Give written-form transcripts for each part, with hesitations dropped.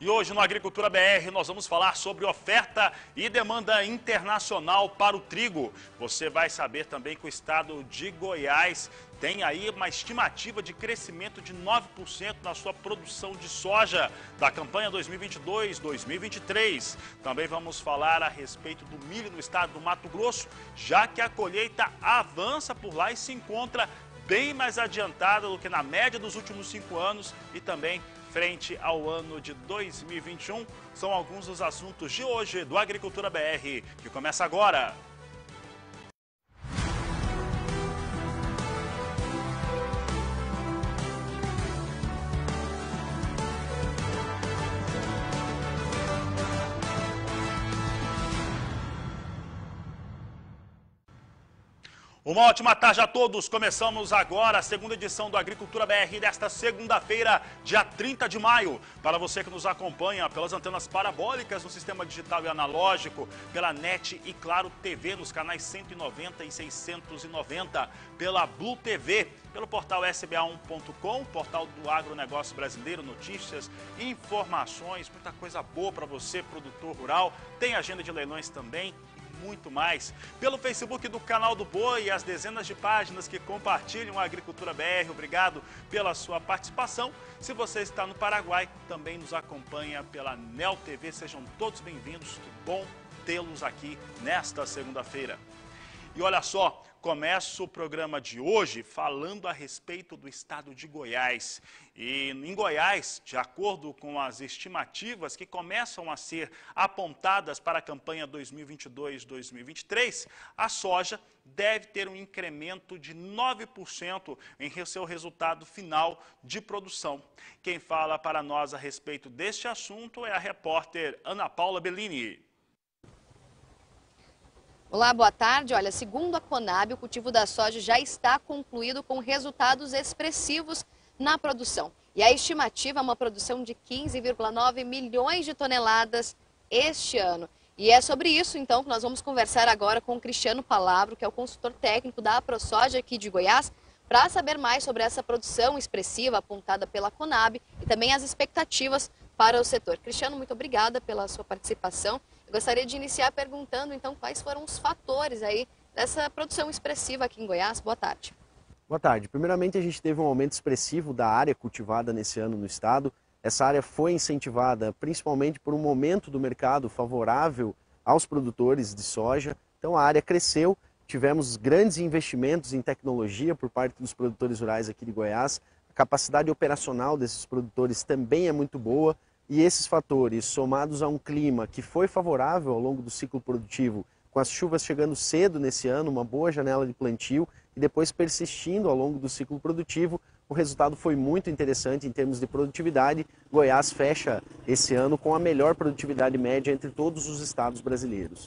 E hoje no Agricultura BR nós vamos falar sobre oferta e demanda internacional para o trigo. Você vai saber também que o estado de Goiás tem aí uma estimativa de crescimento de 9% na sua produção de soja da campanha 2022-2023. Também vamos falar a respeito do milho no estado do Mato Grosso, já que a colheita avança por lá e se encontra bem mais adiantada do que na média dos últimos 5 anos e também frente ao ano de 2021. São alguns dos assuntos de hoje do Agricultura BR, que começa agora. Uma ótima tarde a todos. Começamos agora a segunda edição do Agricultura BR desta segunda-feira, dia 30 de maio. Para você que nos acompanha pelas antenas parabólicas no sistema digital e analógico, pela NET e Claro TV nos canais 190 e 690, pela Blue TV, pelo portal sba1.com, portal do agronegócio brasileiro, notícias, informações, muita coisa boa para você, produtor rural. Tem agenda de leilões também. Muito mais. Pelo Facebook do Canal do Boi e as dezenas de páginas que compartilham a Agricultura BR, obrigado pela sua participação. Se você está no Paraguai, também nos acompanha pela Nel TV, sejam todos bem-vindos, que bom tê-los aqui nesta segunda-feira. E olha só, começo o programa de hoje falando a respeito do estado de Goiás. E em Goiás, de acordo com as estimativas que começam a ser apontadas para a campanha 2022-2023, a soja deve ter um incremento de 9% em seu resultado final de produção. Quem fala para nós a respeito deste assunto é a repórter Ana Paula Bellini. Olá, boa tarde. Olha, segundo a Conab, o cultivo da soja já está concluído com resultados expressivos na produção. E a estimativa é uma produção de 15,9 milhões de toneladas este ano. E é sobre isso, então, que nós vamos conversar agora com o Cristiano Palavro, que é o consultor técnico da AproSoja aqui de Goiás, para saber mais sobre essa produção expressiva apontada pela Conab e também as expectativas para o setor. Cristiano, muito obrigada pela sua participação. Gostaria de iniciar perguntando, então, quais foram os fatores aí dessa produção expressiva aqui em Goiás. Boa tarde. Boa tarde. Primeiramente, a gente teve um aumento expressivo da área cultivada nesse ano no estado. Essa área foi incentivada principalmente por um momento do mercado favorável aos produtores de soja. Então, a área cresceu, tivemos grandes investimentos em tecnologia por parte dos produtores rurais aqui de Goiás. A capacidade operacional desses produtores também é muito boa. E esses fatores, somados a um clima que foi favorável ao longo do ciclo produtivo, com as chuvas chegando cedo nesse ano, uma boa janela de plantio, e depois persistindo ao longo do ciclo produtivo, o resultado foi muito interessante em termos de produtividade. Goiás fecha esse ano com a melhor produtividade média entre todos os estados brasileiros.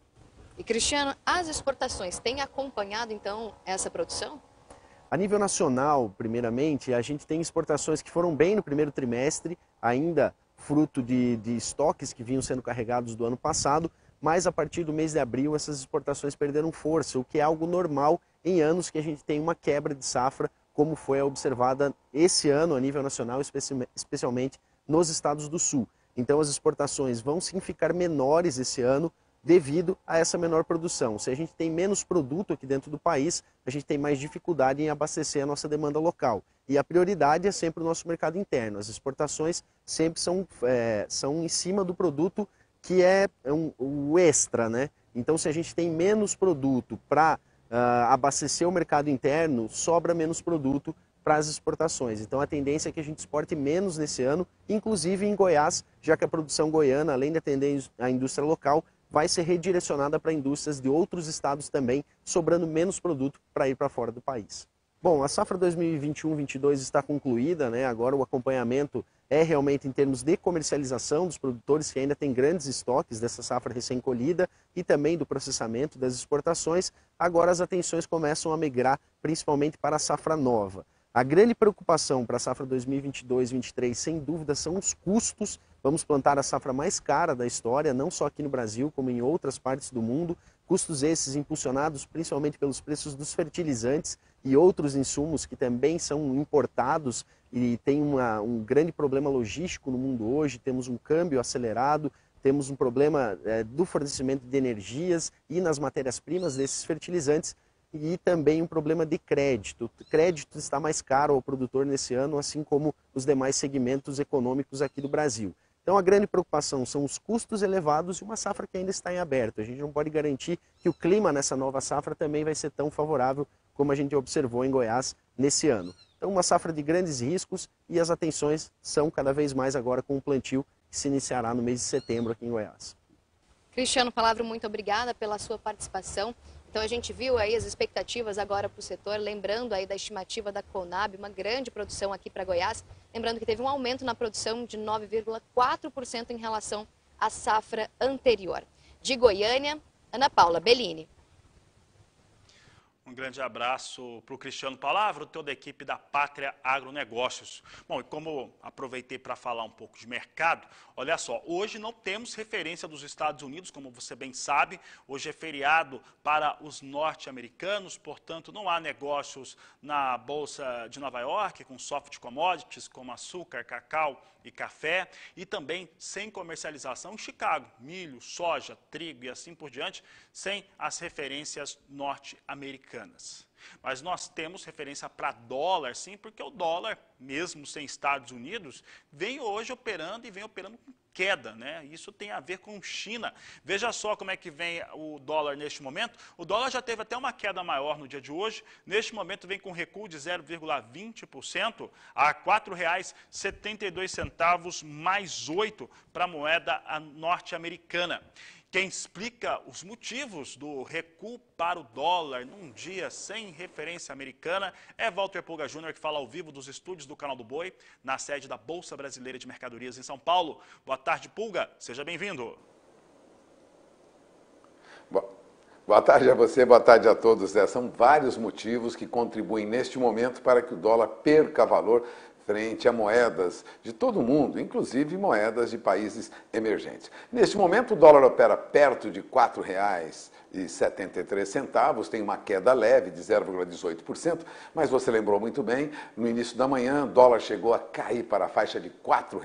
E, Cristiano, as exportações têm acompanhado, então, essa produção? A nível nacional, primeiramente, a gente tem exportações que foram bem no primeiro trimestre, ainda fruto de estoques que vinham sendo carregados do ano passado, mas a partir do mês de abril essas exportações perderam força, o que é algo normal em anos que a gente tem uma quebra de safra, como foi observada esse ano a nível nacional, especialmente nos estados do Sul. Então as exportações vão sim ficar menores esse ano devido a essa menor produção. Se a gente tem menos produto aqui dentro do país, a gente tem mais dificuldade em abastecer a nossa demanda local. E a prioridade é sempre o nosso mercado interno. As exportações sempre são em cima do produto que é o extra, né? Então, se a gente tem menos produto para abastecer o mercado interno, sobra menos produto para as exportações. Então, a tendência é que a gente exporte menos nesse ano, inclusive em Goiás, já que a produção goiana, além de atender a indústria local, vai ser redirecionada para indústrias de outros estados também, sobrando menos produto para ir para fora do país. Bom, a safra 2021-22 está concluída, né? Agora o acompanhamento é realmente em termos de comercialização dos produtores que ainda têm grandes estoques dessa safra recém-colhida e também do processamento das exportações. Agora as atenções começam a migrar principalmente para a safra nova. A grande preocupação para a safra 2022-23, sem dúvida, são os custos. Vamos plantar a safra mais cara da história, não só aqui no Brasil, como em outras partes do mundo. Custos esses impulsionados principalmente pelos preços dos fertilizantes e outros insumos que também são importados e tem um grande problema logístico no mundo hoje. Temos um câmbio acelerado, temos um problema do fornecimento de energias e nas matérias-primas desses fertilizantes e também um problema de crédito. O crédito está mais caro ao produtor nesse ano, assim como os demais segmentos econômicos aqui do Brasil. Então a grande preocupação são os custos elevados e uma safra que ainda está em aberto. A gente não pode garantir que o clima nessa nova safra também vai ser tão favorável como a gente observou em Goiás nesse ano. Então uma safra de grandes riscos e as atenções são cada vez mais agora com o plantio que se iniciará no mês de setembro aqui em Goiás. Cristiano Palavra, muito obrigada pela sua participação. Então a gente viu aí as expectativas agora para o setor, lembrando aí da estimativa da Conab, uma grande produção aqui para Goiás, lembrando que teve um aumento na produção de 9,4% em relação à safra anterior. De Goiânia, Ana Paula Bellini. Um grande abraço para o Cristiano Palavra, toda a equipe da Pátria Agronegócios. Bom, e como aproveitei para falar um pouco de mercado, olha só, hoje não temos referência dos Estados Unidos, como você bem sabe, hoje é feriado para os norte-americanos, portanto não há negócios na Bolsa de Nova York com soft commodities como açúcar, cacau e café, e também sem comercialização em Chicago, milho, soja, trigo e assim por diante, sem as referências norte-americanas. Mas nós temos referência para dólar, sim, porque o dólar, mesmo sem Estados Unidos, vem hoje operando e vem operando com queda, né? Isso tem a ver com China. Veja só como é que vem o dólar neste momento. O dólar já teve até uma queda maior no dia de hoje. Neste momento vem com recuo de 0,20% a R$ 4,72 mais 8 para a moeda norte-americana. Quem explica os motivos do recuo para o dólar num dia sem referência americana é Walter Pulga Júnior, que fala ao vivo dos estúdios do Canal do Boi, na sede da Bolsa Brasileira de Mercadorias em São Paulo. Boa tarde, Pulga. Seja bem-vindo. Boa tarde a você, boa tarde a todos. São vários motivos que contribuem neste momento para que o dólar perca valor frente a moedas de todo o mundo, inclusive moedas de países emergentes. Neste momento, o dólar opera perto de R$ 4,73, tem uma queda leve de 0,18%, mas você lembrou muito bem, no início da manhã, o dólar chegou a cair para a faixa de R$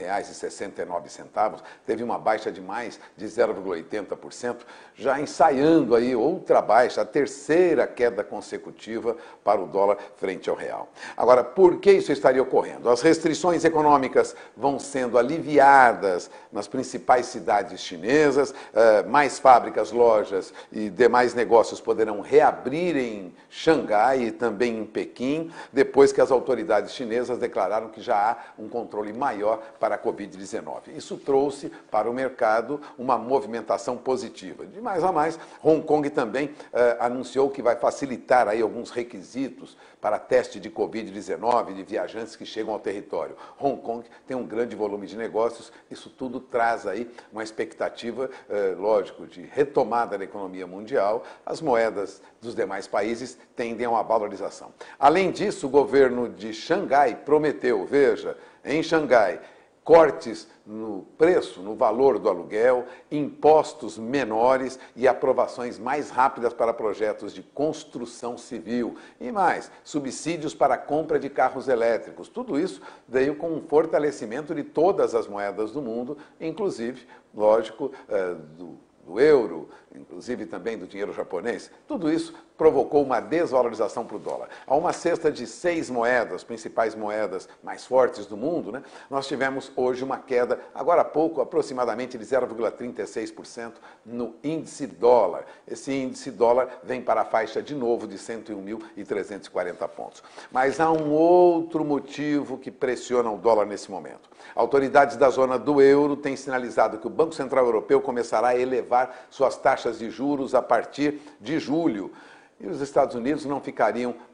4,69, teve uma baixa de mais de 0,80%, já ensaiando aí outra baixa, a terceira queda consecutiva para o dólar frente ao real. Agora, por que isso estaria ocorrendo? As restrições econômicas vão sendo aliviadas nas principais cidades chinesas, mais fábricas, lojas e demais negócios poderão reabrir em Xangai e também em Pequim, depois que as autoridades chinesas declararam que já há um controle maior para a Covid-19. Isso trouxe para o mercado uma movimentação positiva. De mais a mais, Hong Kong também anunciou que vai facilitar aí alguns requisitos para teste de Covid-19 de viajantes que chegam ao território. Hong Kong tem um grande volume de negócios, isso tudo traz aí uma expectativa, lógico, de retomada da economia mundial. As moedas dos demais países tendem a uma valorização. Além disso, o governo de Xangai prometeu, veja, em Xangai, cortes no preço, no valor do aluguel, impostos menores e aprovações mais rápidas para projetos de construção civil e mais, subsídios para a compra de carros elétricos. Tudo isso veio com um fortalecimento de todas as moedas do mundo, inclusive, lógico, do euro, inclusive também do dinheiro japonês. Tudo isso provocou uma desvalorização para o dólar. Há uma cesta de 6 moedas, principais moedas mais fortes do mundo, né? Nós tivemos hoje uma queda, agora há pouco, aproximadamente de 0,36% no índice dólar. Esse índice dólar vem para a faixa de novo de 101.340 pontos. Mas há um outro motivo que pressiona o dólar nesse momento. Autoridades da zona do euro têm sinalizado que o Banco Central Europeu começará a elevar suas taxas de juros a partir de julho. E os Estados Unidos não ficariam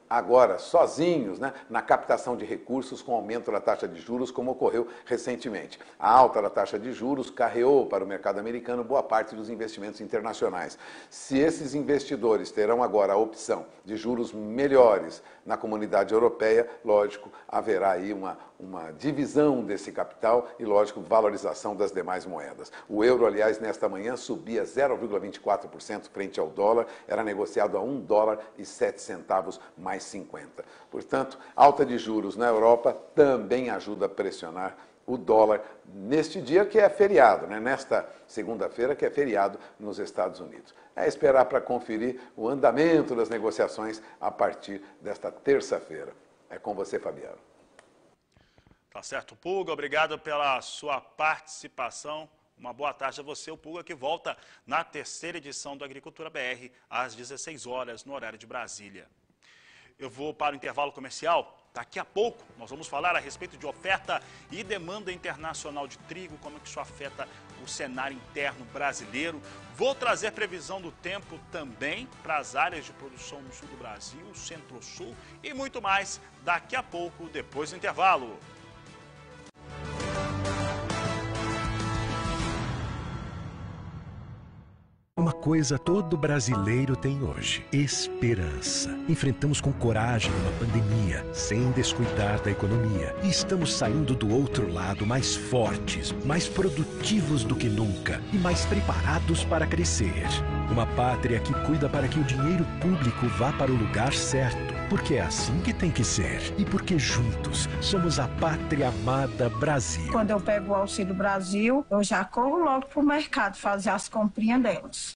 agora sozinhos, né, na captação de recursos com aumento da taxa de juros, como ocorreu recentemente. A alta da taxa de juros carreou para o mercado americano boa parte dos investimentos internacionais. Se esses investidores terão agora a opção de juros melhores na comunidade europeia, lógico, haverá aí uma divisão desse capital e, lógico, valorização das demais moedas. O euro, aliás, nesta manhã subia 0,24% frente ao dólar, era negociado a $1,07 mais 50. Portanto, alta de juros na Europa também ajuda a pressionar o dólar neste dia que é feriado, né? Nesta segunda-feira que é feriado nos Estados Unidos. É esperar para conferir o andamento das negociações a partir desta terça-feira. É com você, Fabiano. Tá certo, Pulga, obrigado pela sua participação. Uma boa tarde a você, o Pulga, que volta na terceira edição do Agricultura BR, às 16 horas, no horário de Brasília. Eu vou para o intervalo comercial. Daqui a pouco nós vamos falar a respeito de oferta e demanda internacional de trigo, como é que isso afeta o cenário interno brasileiro. Vou trazer previsão do tempo também para as áreas de produção no sul do Brasil, centro-sul e muito mais daqui a pouco, depois do intervalo. Uma coisa todo brasileiro tem hoje: esperança. Enfrentamos com coragem uma pandemia, sem descuidar da economia. E estamos saindo do outro lado mais fortes, mais produtivos do que nunca e mais preparados para crescer. Uma pátria que cuida para que o dinheiro público vá para o lugar certo. Porque é assim que tem que ser. E porque juntos somos a pátria amada Brasil. Quando eu pego o Auxílio Brasil, eu já corro logo pro mercado fazer as comprinhas delas.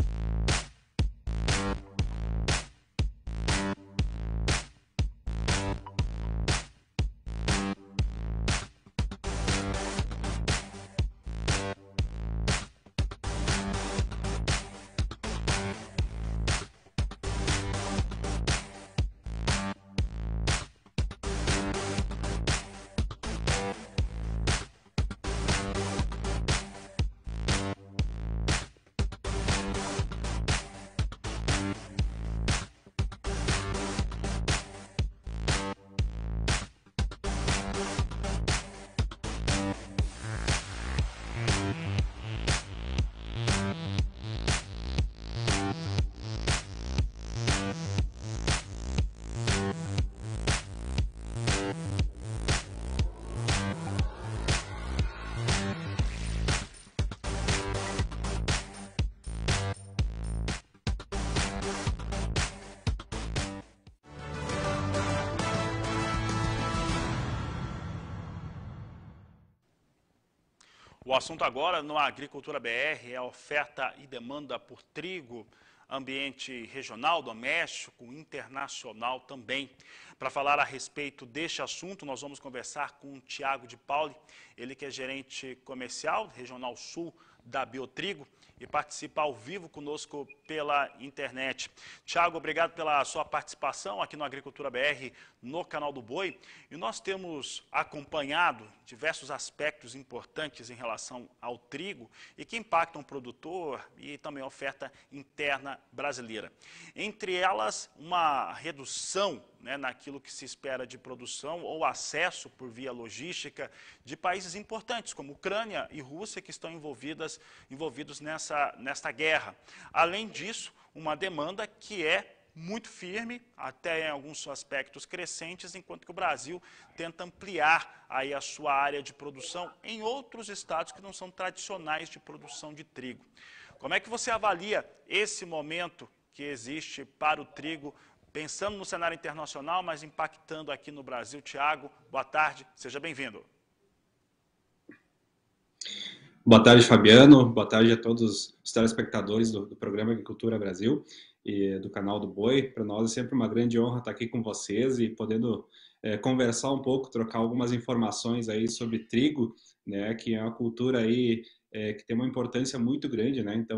O assunto agora no Agricultura BR é a oferta e demanda por trigo, ambiente regional, doméstico, internacional também. Para falar a respeito deste assunto, nós vamos conversar com o Thiago de Pauli, ele que é gerente comercial regional sul da Biotrigo e participa ao vivo conosco pela internet. Thiago, obrigado pela sua participação aqui no Agricultura BR, no canal do Boi. E nós temos acompanhado diversos aspectos importantes em relação ao trigo e que impactam o produtor e também a oferta interna brasileira. Entre elas, uma redução naquilo que se espera de produção ou acesso por via logística de países importantes, como Ucrânia e Rússia, que estão envolvidos nesta guerra. Além disso, uma demanda que é muito firme, até em alguns aspectos crescentes, enquanto que o Brasil tenta ampliar aí a sua área de produção em outros estados que não são tradicionais de produção de trigo. Como é que você avalia esse momento que existe para o trigo, pensando no cenário internacional, mas impactando aqui no Brasil? Thiago, boa tarde, seja bem-vindo. Boa tarde, Fabiano. Boa tarde a todos os telespectadores do programa Agricultura Brasil e do canal do Boi. Para nós é sempre uma grande honra estar aqui com vocês e podendo conversar um pouco, trocar algumas informações aí sobre trigo, né, que é uma cultura aí que tem uma importância muito grande, né? Então,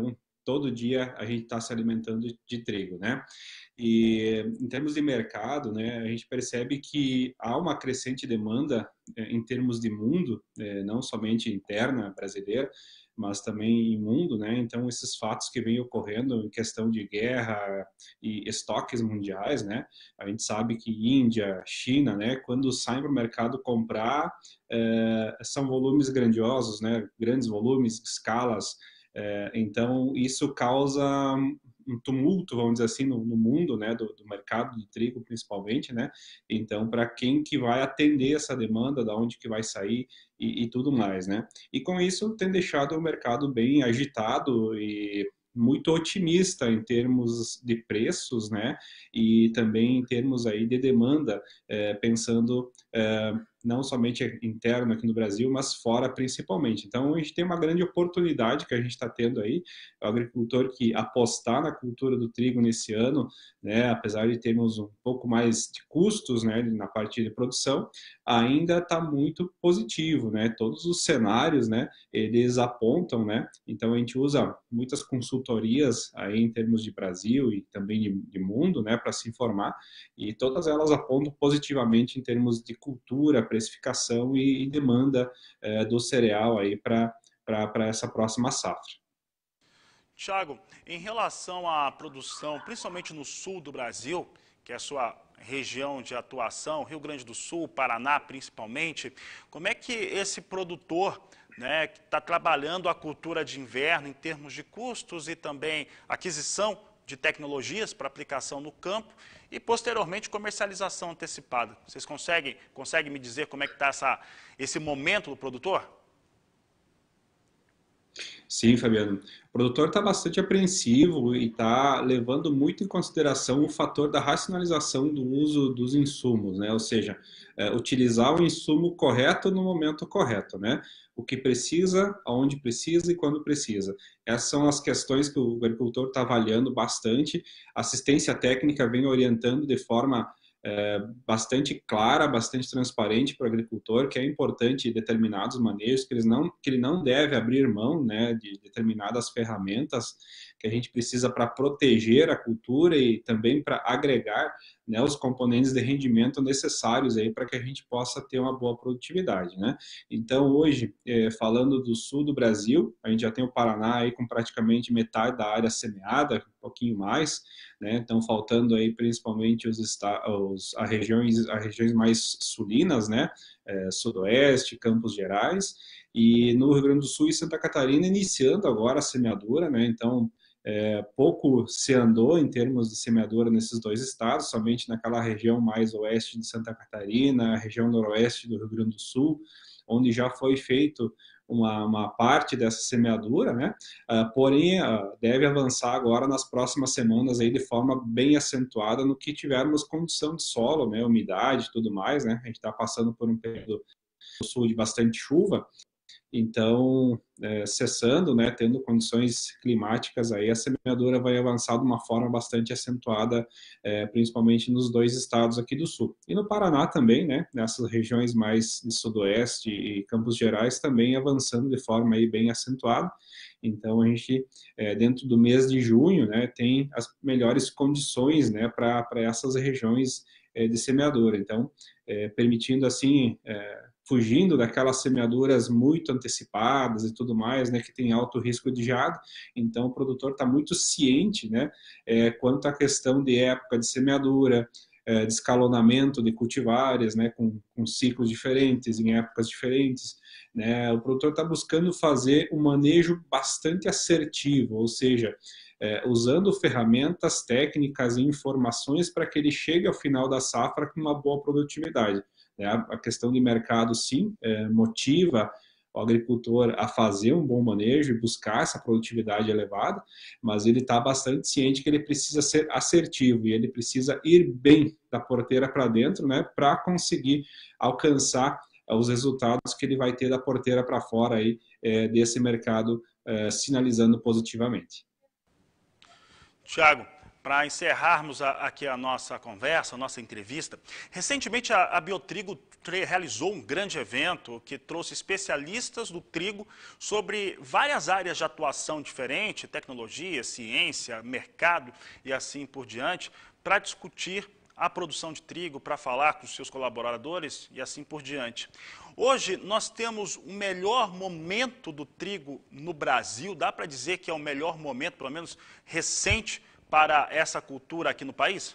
todo dia a gente está se alimentando de trigo, né? E em termos de mercado, né, a gente percebe que há uma crescente demanda em termos de mundo, não somente interna brasileira, mas também em mundo, né? Então esses fatos que vêm ocorrendo em questão de guerra e estoques mundiais, né? A gente sabe que Índia, China, né? Quando saem para o mercado comprar, são volumes grandiosos, né? Grandes volumes, escalas. Então isso causa um tumulto, vamos dizer assim, no mundo, né, do mercado de trigo, principalmente, né? Então, para quem que vai atender essa demanda, da onde que vai sair e tudo mais, né? E com isso tem deixado o mercado bem agitado e muito otimista em termos de preços, né? E também em termos aí de demanda, pensando não somente interno aqui no Brasil, mas fora principalmente. Então, a gente tem uma grande oportunidade que a gente está tendo aí, o agricultor que apostar na cultura do trigo nesse ano, né, apesar de termos um pouco mais de custos, né, na parte de produção, ainda está muito positivo, né? Todos os cenários, né, eles apontam, né? Então, a gente usa muitas consultorias aí em termos de Brasil e também de mundo, né, para se informar, e todas elas apontam positivamente em termos de cultura, precificação e demanda do cereal aí para essa próxima safra. Tiago, em relação à produção, principalmente no sul do Brasil, que é a sua região de atuação, Rio Grande do Sul, Paraná principalmente, como é que esse produtor, né, que está trabalhando a cultura de inverno em termos de custos e também aquisição de tecnologias para aplicação no campo e, posteriormente, comercialização antecipada. Vocês conseguem me dizer como é que está esse momento do produtor? Sim, Fabiano. O produtor está bastante apreensivo e está levando muito em consideração o fator da racionalização do uso dos insumos, né? Ou seja, utilizar o insumo correto no momento correto, né? O que precisa, aonde precisa e quando precisa. Essas são as questões que o agricultor está avaliando bastante. A assistência técnica vem orientando de forma bastante clara, bastante transparente para o agricultor, que é importante determinados manejos, que ele não deve abrir mão, né, de determinadas ferramentas que a gente precisa para proteger a cultura e também para agregar, né, os componentes de rendimento necessários aí para que a gente possa ter uma boa produtividade, né? Então hoje, falando do sul do Brasil, a gente já tem o Paraná aí com praticamente metade da área semeada, um pouquinho mais, né? Então faltando aí principalmente as regiões mais sulinas, né? Sudoeste, Campos Gerais, e no Rio Grande do Sul e Santa Catarina iniciando agora a semeadura, né? Então pouco se andou em termos de semeadura nesses dois estados, somente naquela região mais oeste de Santa Catarina, a região noroeste do Rio Grande do Sul, onde já foi feito uma parte dessa semeadura, né? Porém, deve avançar agora nas próximas semanas aí de forma bem acentuada no que tivermos condição de solo, né? Umidade e tudo mais, né? A gente está passando por um período no sul de bastante chuva, então, cessando, né, tendo condições climáticas, aí a semeadura vai avançar de uma forma bastante acentuada, principalmente nos dois estados aqui do sul. E no Paraná também, né, nessas regiões mais de sudoeste e Campos Gerais, também avançando de forma aí bem acentuada. Então, a gente, dentro do mês de junho, né, tem as melhores condições, né, para essas regiões de semeadura. Então, permitindo assim... fugindo daquelas semeaduras muito antecipadas e tudo mais, né, que tem alto risco de geada. Então, o produtor está muito ciente, né, quanto à questão de época de semeadura, de escalonamento de cultivares, né, com ciclos diferentes, em épocas diferentes, né. O produtor está buscando fazer um manejo bastante assertivo, ou seja, usando ferramentas técnicas e informações para que ele chegue ao final da safra com uma boa produtividade. A questão de mercado, sim, motiva o agricultor a fazer um bom manejo e buscar essa produtividade elevada, mas ele está bastante ciente que ele precisa ser assertivo e ele precisa ir bem da porteira para dentro, né, para conseguir alcançar os resultados que ele vai ter da porteira para fora aí, desse mercado sinalizando positivamente. Tiago, para encerrarmos aqui a nossa conversa, a nossa entrevista, recentemente a Biotrigo realizou um grande evento que trouxe especialistas do trigo sobre várias áreas de atuação diferentes, tecnologia, ciência, mercado e assim por diante, para discutir a produção de trigo, para falar com os seus colaboradores e assim por diante. Hoje nós temos o melhor momento do trigo no Brasil, dá para dizer que é o melhor momento, pelo menos recente, para essa cultura aqui no país?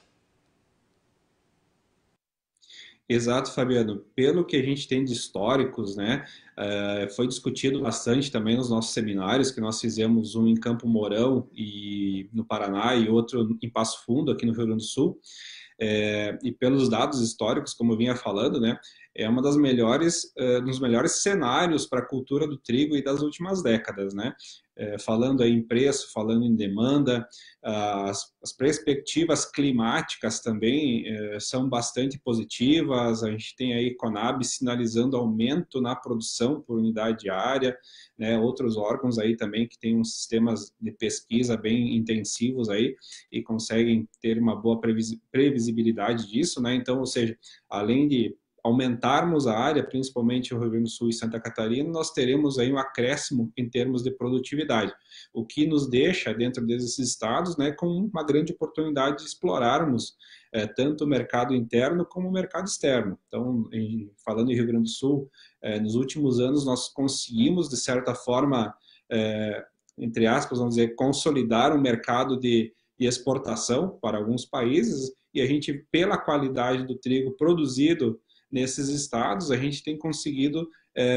Exato, Fabiano. Pelo que a gente tem de históricos, né, foi discutido bastante também nos nossos seminários, que nós fizemos um em Campo Mourão e no Paraná e outro em Passo Fundo, aqui no Rio Grande do Sul. E pelos dados históricos, como eu vinha falando, né, é uma das melhores, dos melhores cenários para a cultura do trigo e das últimas décadas, né? Falando aí em preço, falando em demanda, as perspectivas climáticas também são bastante positivas. A gente tem aí Conab sinalizando aumento na produção por unidade diária, né? Outros órgãos aí também que têm uns sistemas de pesquisa bem intensivos aí e conseguem ter uma boa previsibilidade disso, né? Então, ou seja, além de aumentarmos a área, principalmente o Rio Grande do Sul e Santa Catarina, nós teremos aí um acréscimo em termos de produtividade, o que nos deixa dentro desses estados, né, com uma grande oportunidade de explorarmos tanto o mercado interno como o mercado externo. Então, falando em Rio Grande do Sul, nos últimos anos nós conseguimos, de certa forma, entre aspas, vamos dizer, consolidar um mercado de exportação para alguns países, e a gente, pela qualidade do trigo produzido nesses estados, a gente tem conseguido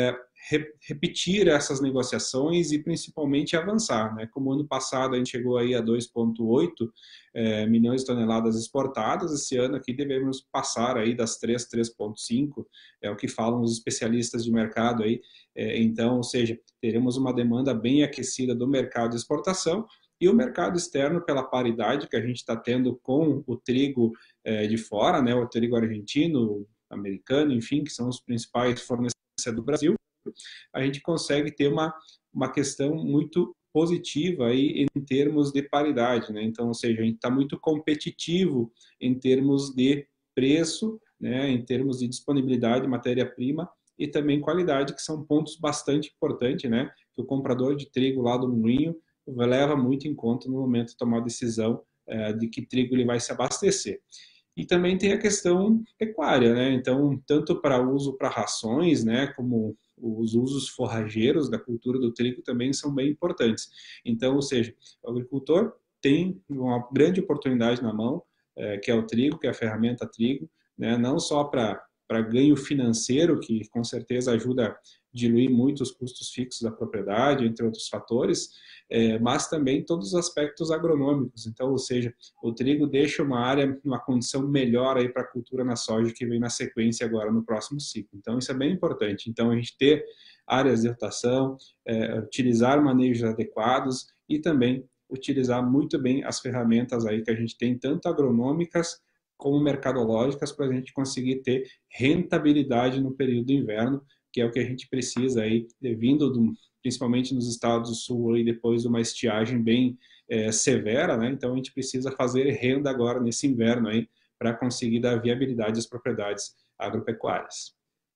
repetir essas negociações e principalmente avançar, né? Como ano passado a gente chegou aí a 2,8 milhões de toneladas exportadas, esse ano aqui devemos passar aí das 3,5, é o que falam os especialistas de mercado aí. Então, ou seja, teremos uma demanda bem aquecida do mercado de exportação, e o mercado externo, pela paridade que a gente está tendo com o trigo de fora, né, o trigo argentino, americano, enfim, que são os principais fornecedores do Brasil, a gente consegue ter uma questão muito positiva aí em termos de paridade, né? Então, ou seja, a gente está muito competitivo em termos de preço, né, em termos de disponibilidade de matéria-prima e também qualidade, que são pontos bastante importantes, né, que o comprador de trigo lá do moinho leva muito em conta no momento de tomar a decisão de que trigo ele vai se abastecer. E também tem a questão pecuária, né? Então, tanto para uso para rações, né, como os usos forrageiros da cultura do trigo também são bem importantes. Então, ou seja, o agricultor tem uma grande oportunidade na mão, que é o trigo, que é a ferramenta trigo, né? Não só para ganho financeiro, que com certeza ajuda a diluir muito os custos fixos da propriedade, entre outros fatores, mas também todos os aspectos agronômicos. Então, ou seja, o trigo deixa uma área numa condição melhor aí para a cultura na soja, que vem na sequência agora no próximo ciclo. Então, isso é bem importante. Então, a gente ter áreas de rotação, utilizar manejos adequados e também utilizar muito bem as ferramentas aí que a gente tem, tanto agronômicas como mercadológicas, para a gente conseguir ter rentabilidade no período do inverno, que é o que a gente precisa aí, principalmente nos estados do sul, aí, depois de uma estiagem bem severa, né? Então a gente precisa fazer renda agora nesse inverno aí, para conseguir dar viabilidade às propriedades agropecuárias.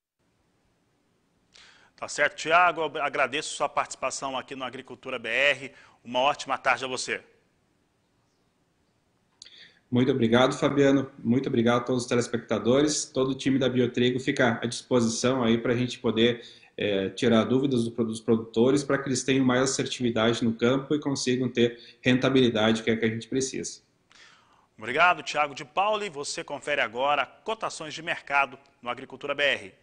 Tá certo, Tiago, agradeço sua participação aqui no Agricultura BR, uma ótima tarde a você. Muito obrigado, Fabiano. Muito obrigado a todos os telespectadores. Todo o time da Biotrigo fica à disposição aí para a gente poder tirar dúvidas dos produtores, para que eles tenham mais assertividade no campo e consigam ter rentabilidade, que é a que a gente precisa. Obrigado, Tiago de Pauli. Você confere agora cotações de mercado no Agricultura BR.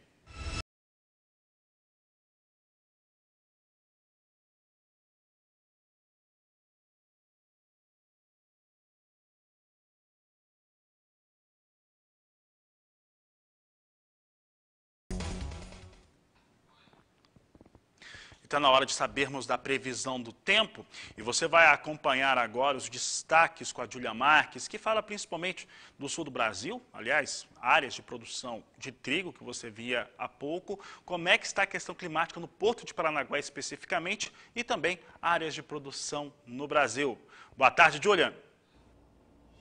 Está na hora de sabermos da previsão do tempo e você vai acompanhar agora os destaques com a Júlia Marques, que fala principalmente do sul do Brasil, aliás, áreas de produção de trigo que você via há pouco, como é que está a questão climática no Porto de Paranaguá especificamente e também áreas de produção no Brasil. Boa tarde, Júlia.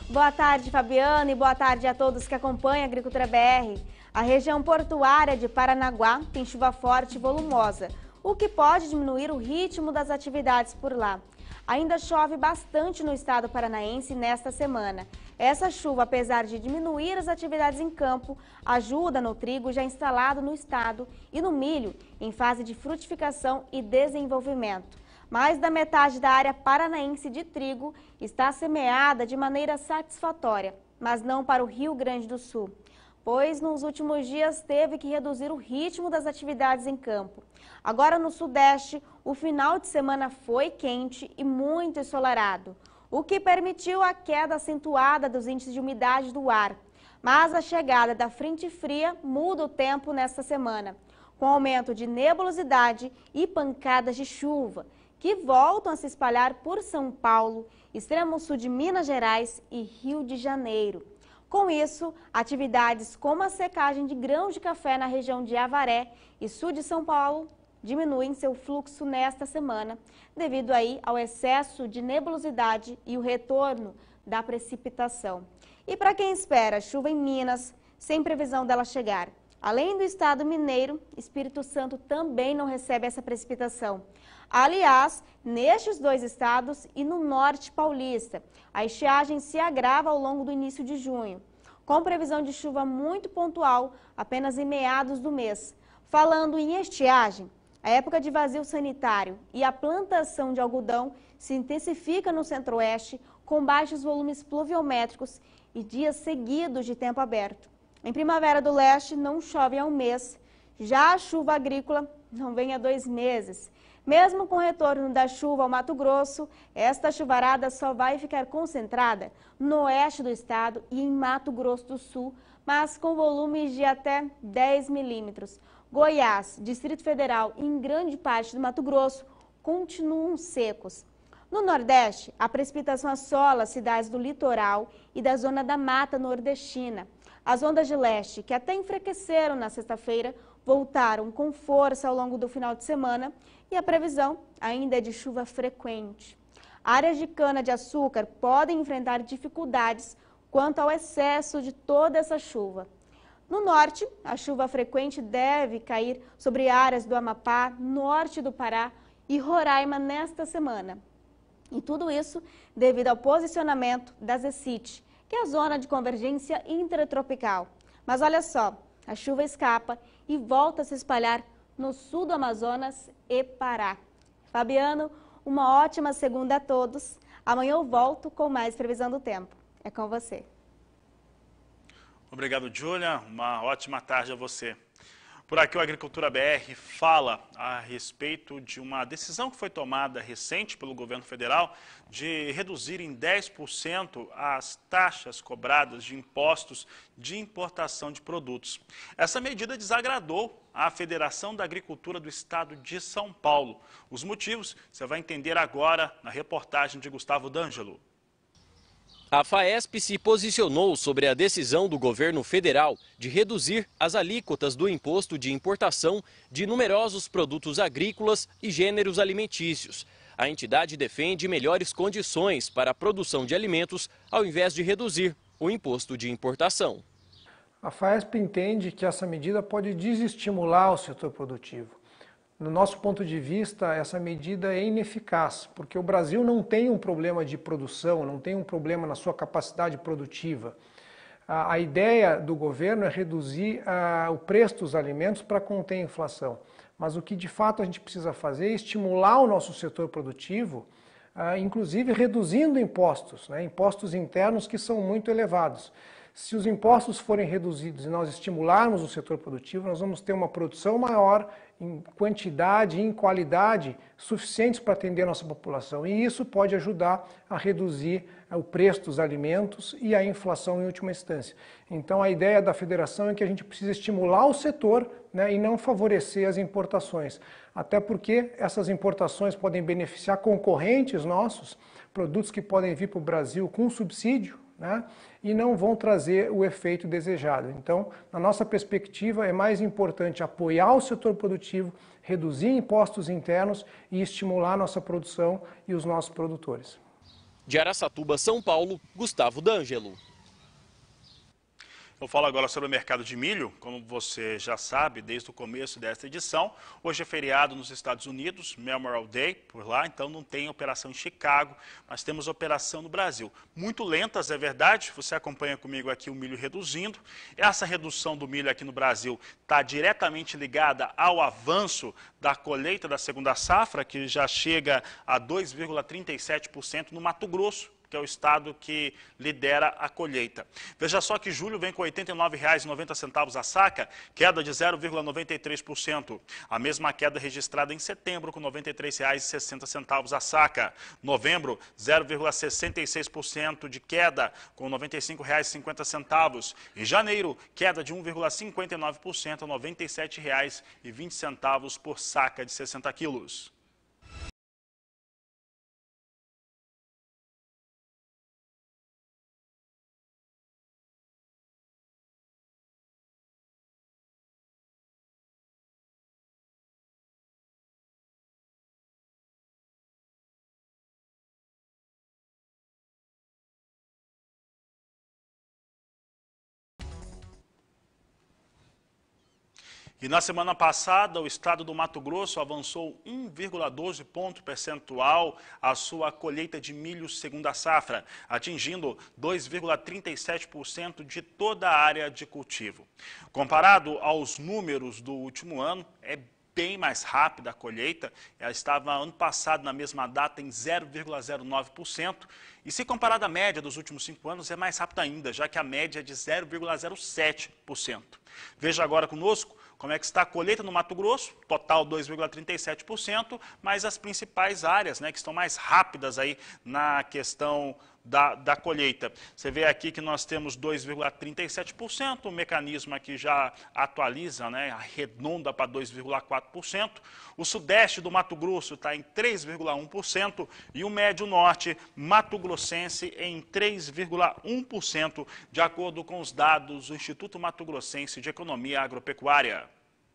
Boa tarde, Fabiano, e boa tarde a todos que acompanham a Agricultura BR. A região portuária de Paranaguá tem chuva forte e volumosa, o que pode diminuir o ritmo das atividades por lá. Ainda chove bastante no estado paranaense nesta semana. Essa chuva, apesar de diminuir as atividades em campo, ajuda no trigo já instalado no estado e no milho, em fase de frutificação e desenvolvimento. Mais da metade da área paranaense de trigo está semeada de maneira satisfatória, mas não para o Rio Grande do Sul, pois nos últimos dias teve que reduzir o ritmo das atividades em campo. Agora no Sudeste, o final de semana foi quente e muito ensolarado, o que permitiu a queda acentuada dos índices de umidade do ar. Mas a chegada da frente fria muda o tempo nesta semana, com aumento de nebulosidade e pancadas de chuva, que voltam a se espalhar por São Paulo, extremo sul de Minas Gerais e Rio de Janeiro. Com isso, atividades como a secagem de grãos de café na região de Avaré e sul de São Paulo diminuem seu fluxo nesta semana, devido aí ao excesso de nebulosidade e o retorno da precipitação. E para quem espera chuva em Minas, sem previsão dela chegar, além do estado mineiro, Espírito Santo também não recebe essa precipitação. Aliás, nestes dois estados e no norte paulista, a estiagem se agrava ao longo do início de junho, com previsão de chuva muito pontual apenas em meados do mês. Falando em estiagem, a época de vazio sanitário e a plantação de algodão se intensifica no centro-oeste, com baixos volumes pluviométricos e dias seguidos de tempo aberto. Em Primavera do Leste não chove há um mês, já a chuva agrícola não vem há 2 meses. Mesmo com o retorno da chuva ao Mato Grosso, esta chuvarada só vai ficar concentrada no oeste do estado e em Mato Grosso do Sul, mas com volumes de até 10 milímetros. Goiás, Distrito Federal e em grande parte do Mato Grosso continuam secos. No Nordeste, a precipitação assola as cidades do litoral e da zona da Mata Nordestina. As ondas de leste, que até enfraqueceram na sexta-feira, voltaram com força ao longo do final de semana e a previsão ainda é de chuva frequente. Áreas de cana-de-açúcar podem enfrentar dificuldades quanto ao excesso de toda essa chuva. No norte, a chuva frequente deve cair sobre áreas do Amapá, norte do Pará e Roraima nesta semana. E tudo isso devido ao posicionamento da ZECIT, que é a zona de convergência intertropical. Mas olha só, a chuva escapa e volta a se espalhar no sul do Amazonas e Pará. Fabiano, uma ótima segunda a todos. Amanhã eu volto com mais previsão do tempo. É com você. Obrigado, Júlia. Uma ótima tarde a você. Por aqui o Agricultura BR fala a respeito de uma decisão que foi tomada recente pelo governo federal de reduzir em 10% as taxas cobradas de impostos de importação de produtos. Essa medida desagradou a Federação da Agricultura do Estado de São Paulo. Os motivos você vai entender agora na reportagem de Gustavo D'Angelo. A FAESP se posicionou sobre a decisão do governo federal de reduzir as alíquotas do imposto de importação de numerosos produtos agrícolas e gêneros alimentícios. A entidade defende melhores condições para a produção de alimentos ao invés de reduzir o imposto de importação. A FAESP entende que essa medida pode desestimular o setor produtivo. No nosso ponto de vista, essa medida é ineficaz, porque o Brasil não tem um problema de produção, não tem um problema na sua capacidade produtiva. A ideia do governo é reduzir o preço dos alimentos para conter a inflação. Mas o que de fato a gente precisa fazer é estimular o nosso setor produtivo, inclusive reduzindo impostos, impostos internos que são muito elevados. Se os impostos forem reduzidos e nós estimularmos o setor produtivo, nós vamos ter uma produção maior em quantidade e em qualidade suficientes para atender a nossa população. E isso pode ajudar a reduzir o preço dos alimentos e a inflação em última instância. Então a ideia da federação é que a gente precisa estimular o setor, e não favorecer as importações. Até porque essas importações podem beneficiar concorrentes nossos, produtos que podem vir para o Brasil com subsídio, e não vão trazer o efeito desejado. Então, na nossa perspectiva, é mais importante apoiar o setor produtivo, reduzir impostos internos e estimular a nossa produção e os nossos produtores. De Araçatuba, São Paulo, Gustavo D'Angelo. Eu falo agora sobre o mercado de milho. Como você já sabe, desde o começo desta edição, hoje é feriado nos Estados Unidos, Memorial Day, por lá, então não tem operação em Chicago, mas temos operação no Brasil. Muito lentas, é verdade, você acompanha comigo aqui o milho reduzindo. Essa redução do milho aqui no Brasil está diretamente ligada ao avanço da colheita da segunda safra, que já chega a 2,37% no Mato Grosso, que é o estado que lidera a colheita. Veja só que julho vem com R$ 89,90 a saca, queda de 0,93%. A mesma queda registrada em setembro, com R$ 93,60 a saca. Novembro, 0,66% de queda, com R$ 95,50. E janeiro, queda de 1,59% a R$ 97,20 por saca de 60 quilos. E na semana passada, o estado do Mato Grosso avançou 1,12 ponto percentual a sua colheita de milho segunda safra, atingindo 2,37% de toda a área de cultivo. Comparado aos números do último ano, é bem mais rápida a colheita. Ela estava ano passado na mesma data em 0,09%. E se comparada à média dos últimos 5 anos, é mais rápida ainda, já que a média é de 0,07%. Veja agora conosco como é que está a colheita no Mato Grosso, total 2,37%, mas as principais áreas, né, que estão mais rápidas aí na questão da colheita. Você vê aqui que nós temos 2,37%, o mecanismo aqui já atualiza, né, arredonda para 2,4%. O sudeste do Mato Grosso está em 3,1% e o médio norte mato-grossense em 3,1%, de acordo com os dados do Instituto Mato Grossense de Economia Agropecuária.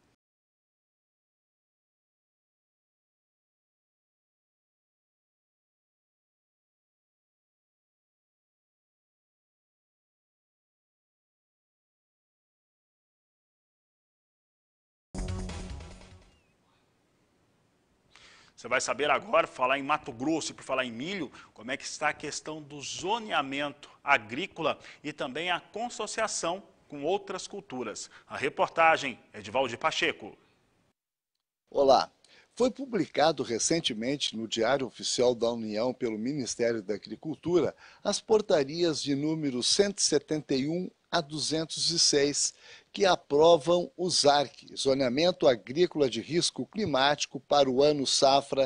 Você vai saber agora, por falar em Mato Grosso e por falar em milho, como é que está a questão do zoneamento agrícola e também a consociação com outras culturas. A reportagem é de Valdir Pacheco. Olá. Foi publicado recentemente no Diário Oficial da União pelo Ministério da Agricultura as portarias de número 171 a 206, que aprovam o ZARC, Zoneamento Agrícola de Risco Climático para o ano safra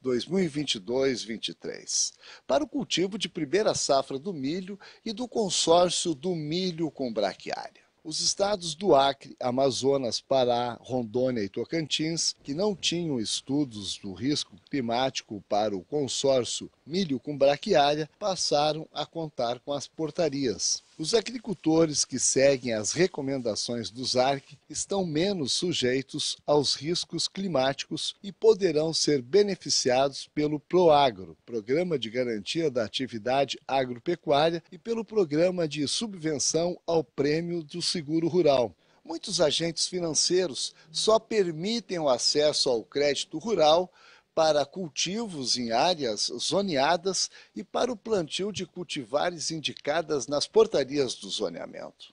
2022-23, para o cultivo de primeira safra do milho e do consórcio do milho com braquiária. Os estados do Acre, Amazonas, Pará, Rondônia e Tocantins, que não tinham estudos do risco climático para o consórcio milho com braquiária, passaram a contar com as portarias. Os agricultores que seguem as recomendações do ZARC estão menos sujeitos aos riscos climáticos e poderão ser beneficiados pelo PROAGRO, Programa de Garantia da Atividade Agropecuária, e pelo Programa de Subvenção ao Prêmio do Seguro Rural. Muitos agentes financeiros só permitem o acesso ao crédito rural para cultivos em áreas zoneadas e para o plantio de cultivares indicadas nas portarias do zoneamento.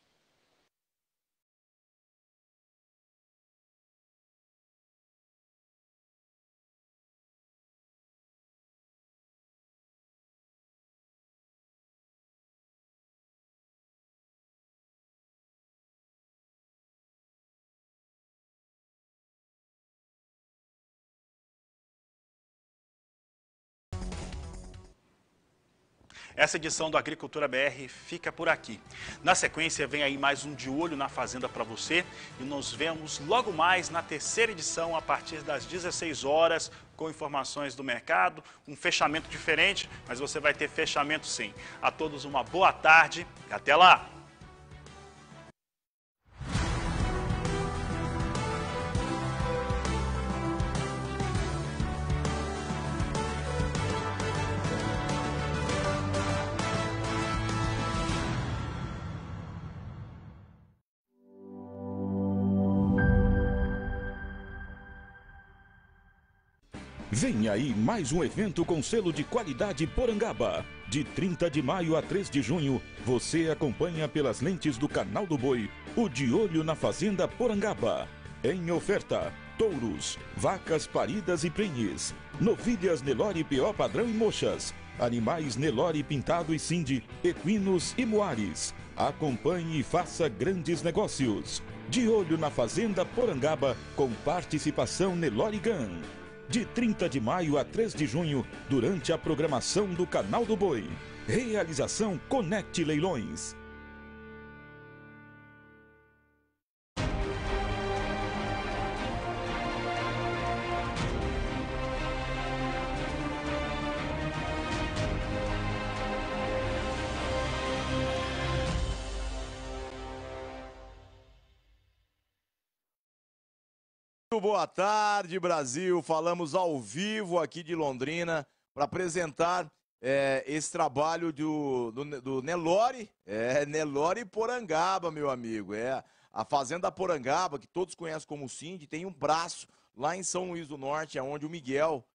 Essa edição do Agricultura BR fica por aqui. Na sequência vem aí mais um De Olho na Fazenda para você e nos vemos logo mais na terceira edição a partir das 16 horas com informações do mercado, um fechamento diferente, mas você vai ter fechamento sim. A todos uma boa tarde e até lá! Vem aí mais um evento com selo de qualidade Porangaba. De 30 de maio a 3 de junho, você acompanha pelas lentes do Canal do Boi o De Olho na Fazenda Porangaba. Em oferta, touros, vacas paridas e prenhes, novilhas Nelore PO padrão e mochas, animais Nelore pintado e Cindy, equinos e moares. Acompanhe e faça grandes negócios. De Olho na Fazenda Porangaba com participação Nelore Gun. De 30 de maio a 3 de junho, durante a programação do Canal do Boi. Realização Conecte Leilões. Boa tarde, Brasil. Falamos ao vivo aqui de Londrina para apresentar esse trabalho do Nelore, Nelore Porangaba, meu amigo. A Fazenda Porangaba, que todos conhecem como Cindy, tem um braço lá em São Luís do Norte, onde o Miguel